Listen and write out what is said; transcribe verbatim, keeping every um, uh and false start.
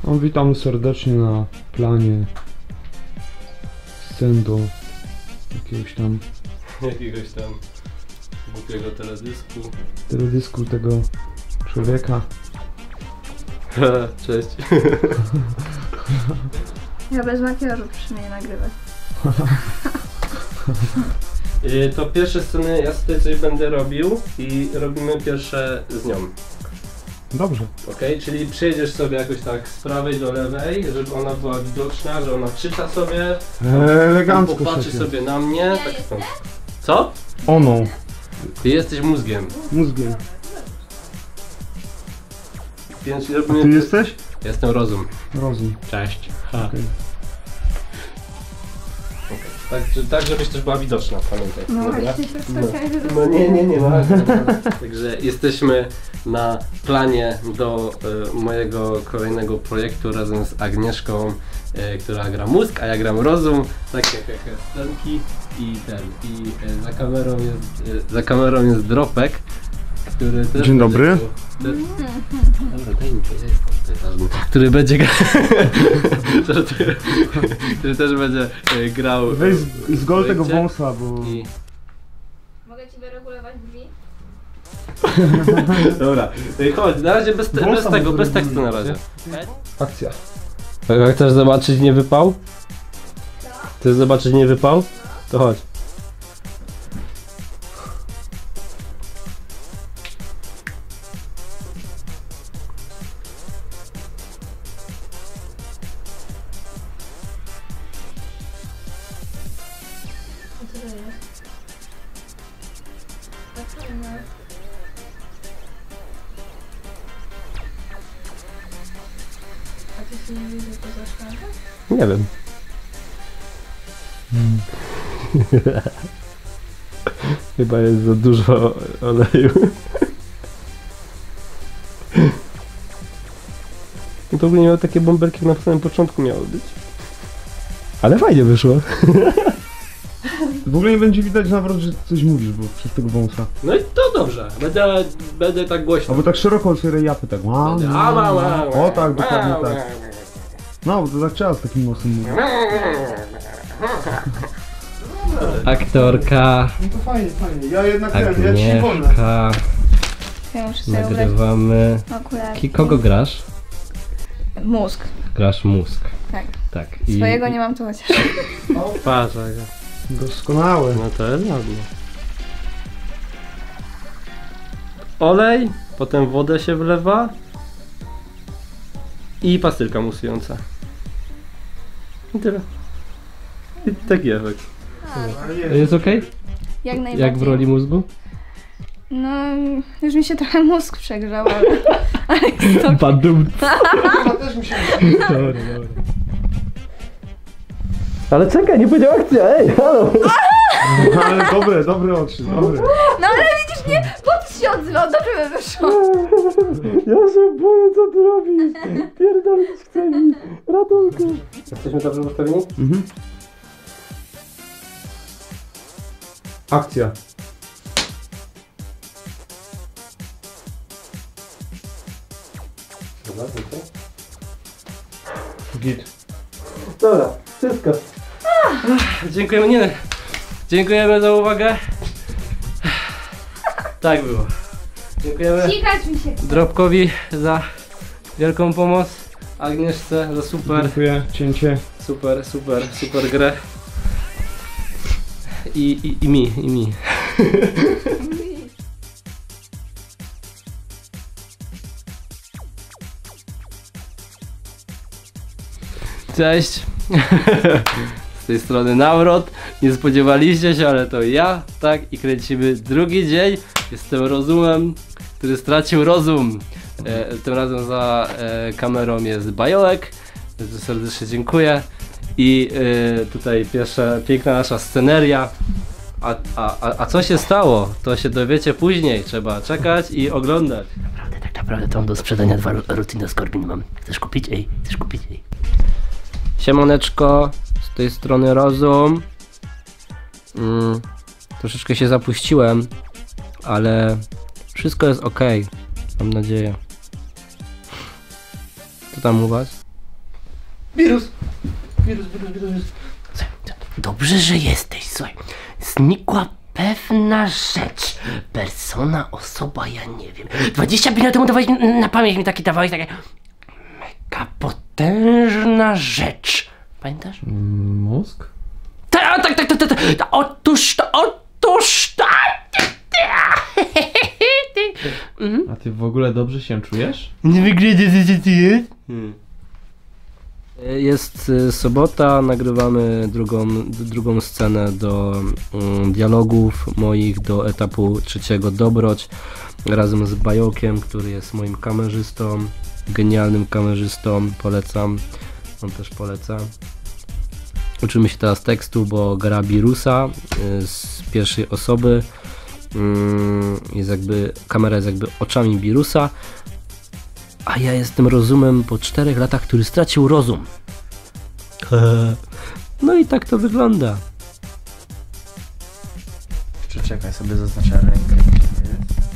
No, witamy serdecznie na planie scen do jakiegoś tam jakiegoś tam głupiego teledysku. teledysku tego człowieka. Cześć. Ja bez makijażu przynajmniej nagrywać. To pierwsze sceny ja sobie coś będę robił i robimy pierwsze z nią. Dobrze. Ok, czyli przyjedziesz sobie jakoś tak z prawej do lewej, żeby ona była widoczna, że ona czyta sobie, Elegancko, popatrzy szefie. sobie na mnie. Tak stąd. Co? Ono. Ty jesteś mózgiem. Mózgiem. Więc A robimy... ty jesteś? Jestem rozum. Rozum. Cześć. Ha. Okay. Okay. Tak, tak, żebyś też była widoczna, pamiętaj. No Dobra? właśnie się specjalnie No nie, nie, nie ma. Także jesteśmy na planie do e, mojego kolejnego projektu razem z Agnieszką, e, która gra mózg, a ja gram rozum. Takie hehe scenki i ten. I e, za kamerą jest e, za kamerą jest Dropek, który też Dzień dobry. będzie, który, dobra, daj mi powiedzieć, to jest ważne. Który będzie który, który też będzie e, grał. Weź z, z gol tego projekcie. wąsa, bo... I... Mogę ci wyregulować drzwi? Dobra, no chodź, na razie bez, te, bez tego, bez tekstu na razie. Akcja. Jak chcesz zobaczyć nie wypał? Chcesz zobaczyć nie wypał? To chodź. Co to jest? Tak, no. A ty się nie widzisz, że to za szklanka? Nie wiem. Hmm. Chyba jest za dużo oleju. I to ogólnie miało takie bąbelki, jak na samym początku miało być. Ale fajnie wyszło. W ogóle nie będzie widać nawet, że coś mówisz, bo przez tego wąsa. No i to dobrze. Będę, będę tak głośno. Albo tak szeroko otwieraj japy, tak. Wow, Będę, a, ma, ma, ma, o tak, dokładnie ma, tak. ma, No, bo to tak trzeba z takim nosem mówić. Aktorka No to fajnie, fajnie. Ja jednak ten, ja ci wolę. Agnieszka. Ja muszę sobie ubrać Nagrywamy. okulary. Ki- Kogo grasz? Mózg. Grasz mózg. Tak. Tak. Swojego nie mam tu chociaż. Patrz, Doskonałe. no to jest ładnie. Olej, potem wodę się wlewa i pastylka musująca. I tyle. I taki efekt. Jest ok? Jak najbardziej. Jak w roli mózgu? No, już mi się trochę mózg przegrzał, ale... ale jest to... Badum. To też mi się... Dobra, dobra. Ale czekaj, nie powiedział akcja, ej, halo! Ale dobre, dobre oczy, dobre. No ale widzisz, nie, pot się odzwał, dobrze by wyszło. Ja się boję, co ty robisz! Pierdolić chce mi! Ratunku! Jesteśmy dobrze ustawieni? Mhm. Akcja. Dobra, okay. Git. Dobra, wszystko. Dziękujemy, nie. Dziękujemy za uwagę. Tak było. Dziękujemy Cikać mi się. Dropkowi za wielką pomoc. Agnieszce za super, Dziękuję, cięcie. super, super, super grę. I, i, i mi, i mi. Cześć. Z tej strony Nawrot. Nie spodziewaliście się, ale to ja, tak, i kręcimy drugi dzień. Jestem rozumem, który stracił rozum. E, tym razem za e, kamerą jest Bajolek. Bardzo serdecznie dziękuję. I e, tutaj pierwsza piękna nasza sceneria. A, a, a, a co się stało? To się dowiecie później. Trzeba czekać i oglądać. Naprawdę, tak naprawdę to mam do sprzedania dwa Rutino Scorpion mam. Chcesz kupić? Ej, chcesz kupić? Ej. Siemaneczko, z tej strony Rozum. Mm, troszeczkę się zapuściłem, ale wszystko jest ok, mam nadzieję. Co tam u was? Wirus! Wirus, wirus, wirus, wirus. Słuchaj, dobrze, że jesteś, słuchaj. Znikła pewna rzecz. Persona, osoba, ja nie wiem. dwadzieścia pięć lat temu dawałeś mi- na pamięć mi taki dawałeś, takie... Mega potężna rzecz. Pamiętasz? Mózg? Tak, tak, tak, tak, tak, tak. Otóż to, otóż to. Mhm. A ty w ogóle dobrze się czujesz? Nie wygląda, że ty jest? Hmm. Jest y, sobota, nagrywamy drugą, d- drugą scenę do mm, dialogów moich, do etapu trzeciego Dobroć, razem z Bajokiem, który jest moim kamerzystą, genialnym kamerzystą, polecam, on też poleca. Uczymy się teraz tekstu, bo gra Birusa y, z pierwszej osoby, mm, jest jakby, kamera jest jakby oczami Birusa, a ja jestem rozumem po czterech latach, który stracił rozum. No i tak to wygląda. Jeszcze czekaj, sobie zaznaczę rękę. Gdzie jest?